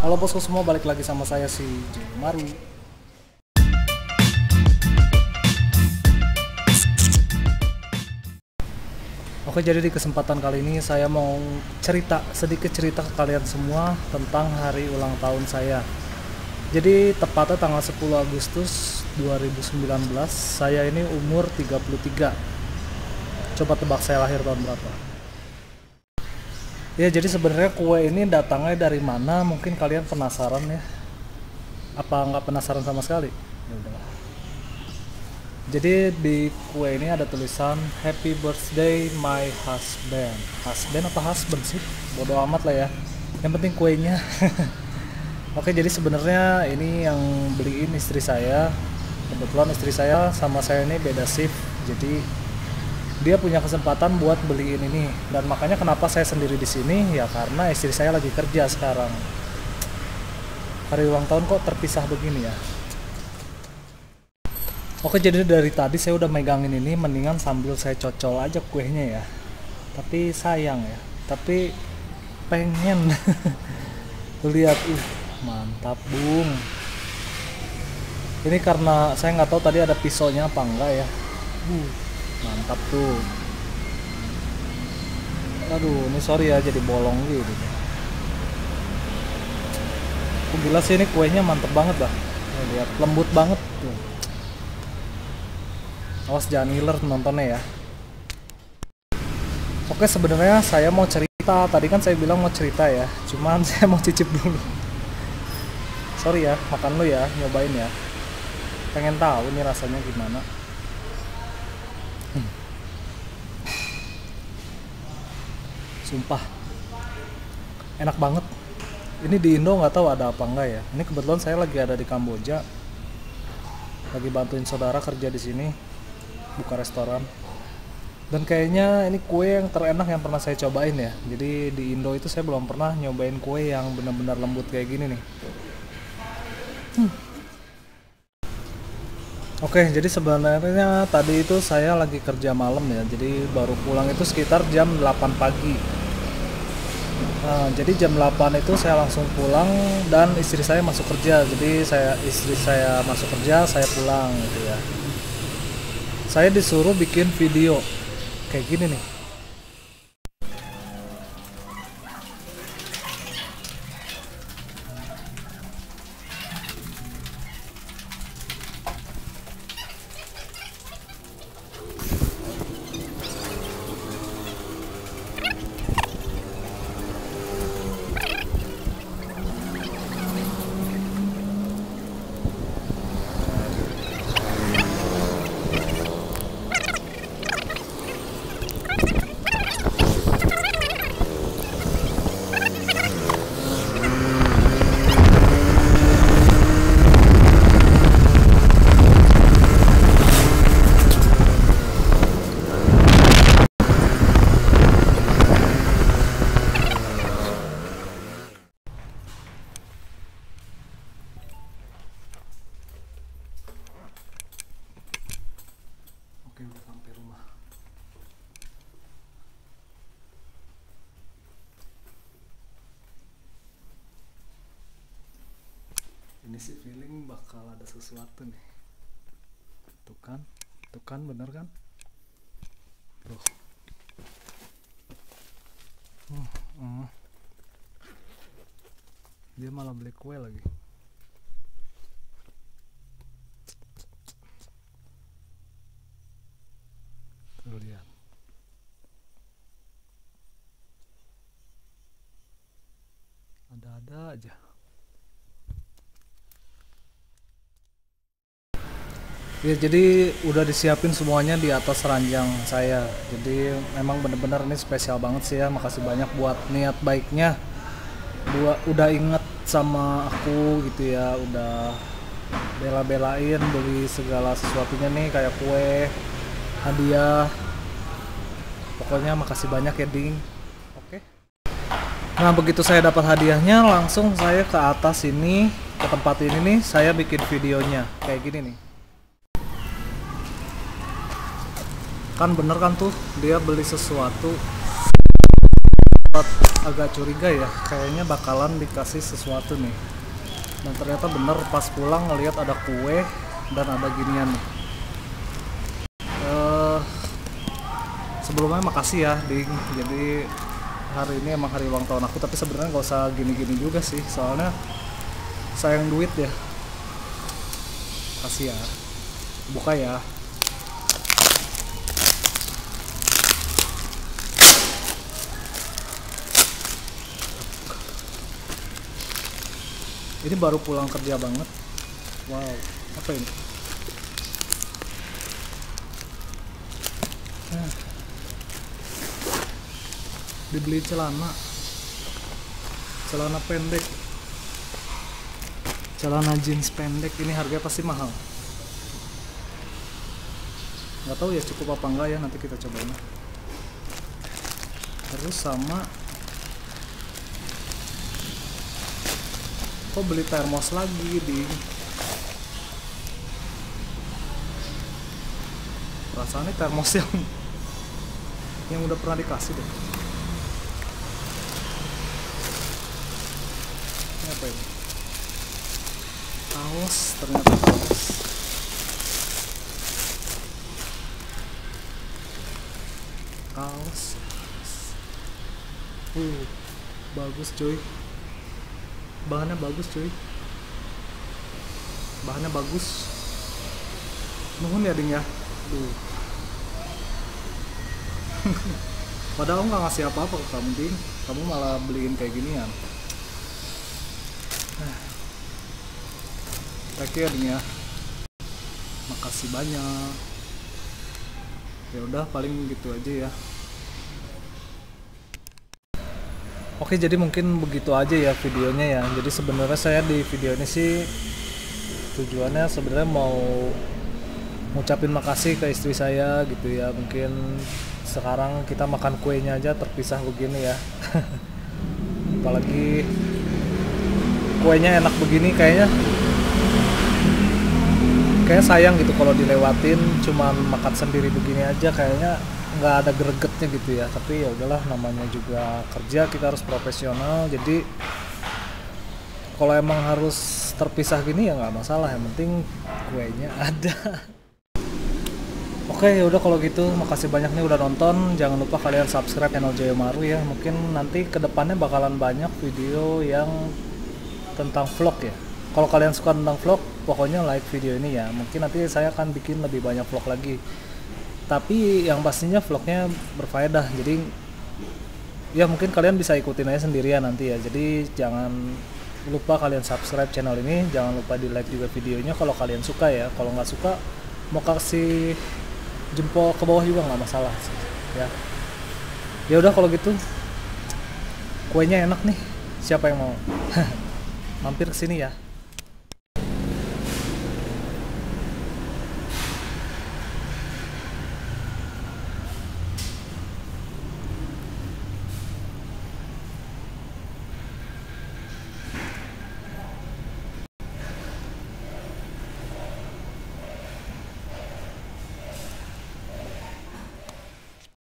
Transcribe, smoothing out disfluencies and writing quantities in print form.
Halo bosku semua, balik lagi sama saya si Maru. Oke, jadi di kesempatan kali ini saya mau sedikit cerita ke kalian semua tentang hari ulang tahun saya. Jadi tepatnya tanggal 10 Agustus 2019, saya ini umur 33. Coba tebak saya lahir tahun berapa? Ya, jadi sebenarnya kue ini datangnya dari mana? Mungkin kalian penasaran ya. Apa nggak penasaran sama sekali? Ya udahlah. Jadi di kue ini ada tulisan Happy Birthday my husband. Husband apa husband sih? Bodo amat lah ya. Yang penting kuenya. Oke, jadi sebenarnya ini yang beliin istri saya. Kebetulan istri saya sama saya ini beda shift. Jadi dia punya kesempatan buat beliin ini, dan makanya kenapa saya sendiri di sini ya karena istri saya lagi kerja sekarang. Hari ulang tahun kok terpisah begini ya. Oke, jadi dari tadi saya udah megangin ini, mendingan sambil saya cocol aja kuenya ya. Tapi sayang ya, tapi pengen. Tuh lihat, mantap bung. Ini karena saya nggak tahu tadi ada pisaunya apa enggak ya. Mantap tuh. Aduh, ini sorry ya jadi bolong gitu. Aku gila sih, ini kuenya mantep banget dah. Lihat, lembut banget tuh. Awas jangan ngiler nontonnya ya. Oke, sebenarnya saya mau cerita. Tadi kan saya bilang mau cerita ya. Cuman saya mau cicip dulu. Sorry ya, makan lu ya, nyobain ya. Pengen tahu nih rasanya gimana. Sumpah enak banget. Ini di Indo nggak tahu ada apa enggak ya. Ini kebetulan saya lagi ada di Kamboja, lagi bantuin saudara kerja di sini, buka restoran. Dan kayaknya ini kue yang terenak yang pernah saya cobain ya. Jadi di Indo itu saya belum pernah nyobain kue yang benar-benar lembut kayak gini nih. Oke, jadi sebenarnya tadi itu saya lagi kerja malam ya. Jadi baru pulang itu sekitar jam 8 pagi. Nah, jadi jam 8 itu saya langsung pulang dan istri saya masuk kerja. Jadi istri saya masuk kerja, saya pulang gitu ya. Saya disuruh bikin video kayak gini nih. Oke, udah sampai rumah. Ini sih feeling bakal ada sesuatu nih. Tuh kan bener kan? Tuh. Dia malah beli kue lagi. Tuh lihat. Ada-ada aja. Ya, jadi udah disiapin semuanya di atas ranjang saya. Jadi memang bener-bener ini spesial banget sih ya. Makasih banyak buat niat baiknya. Udah inget sama aku gitu ya. Udah bela-belain beli segala sesuatunya nih, kayak kue, hadiah. Pokoknya makasih banyak ya Ding. Oke. Nah, begitu saya dapat hadiahnya, langsung saya ke atas ini, ke tempat ini nih, saya bikin videonya kayak gini nih. Kan bener kan tuh, dia beli sesuatu buat agak curiga ya, kayaknya bakalan dikasih sesuatu nih. Dan ternyata bener pas pulang ngelihat ada kue dan ada ginian nih. Sebelumnya makasih ya Ding, jadi hari ini emang hari ulang tahun aku, tapi sebenarnya gak usah gini-gini juga sih, soalnya sayang duit ya. Kasih ya, buka ya. Ini baru pulang kerja banget. Wow, apa ini? Dibeli celana pendek, celana jeans pendek. Ini harganya pasti mahal, nggak tahu ya cukup apa enggak ya, nanti kita cobain. Terus sama kok beli termos lagi di, rasanya termos yang udah pernah dikasih deh. Ini apa ini? Kaos, ternyata kaos. Kaos. Bagus cuy. Bahannya bagus cuy. Bahannya bagus. Nuhun ya Ding ya. Padahal nggak ngasih apa-apa ke kamu Ding, kamu malah beliin kayak ginian. Thank you ya Ding ya, makasih banyak. Ya udah paling gitu aja ya. Oke, jadi mungkin begitu aja ya videonya ya. Jadi sebenarnya saya di video ini sih tujuannya sebenarnya mau ngucapin makasih ke istri saya gitu ya. Mungkin sekarang kita makan kuenya aja terpisah begini ya. Apalagi kuenya enak begini, kayaknya sayang gitu kalau dilewatin cuman makan sendiri begini aja, kayaknya nggak ada gregetnya gitu ya. Tapi ya udahlah, namanya juga kerja, kita harus profesional. Jadi kalau emang harus terpisah gini ya nggak masalah, yang penting kuenya ada. Oke, ya udah kalau gitu, makasih banyak nih udah nonton. Jangan lupa kalian subscribe channel Jayomaru ya. Mungkin nanti kedepannya bakalan banyak video yang tentang vlog ya. Kalau kalian suka tentang vlog, pokoknya like video ini ya. Mungkin nanti saya akan bikin lebih banyak vlog lagi. Tapi yang pastinya vlognya berfaedah. Jadi ya mungkin kalian bisa ikutin aja sendirian nanti ya. Jadi jangan lupa kalian subscribe channel ini. Jangan lupa di like juga videonya kalau kalian suka ya. Kalau nggak suka, mau kasih jempol ke bawah juga nggak masalah ya. Ya udah kalau gitu, kuenya enak nih, siapa yang mau mampir ke sini ya.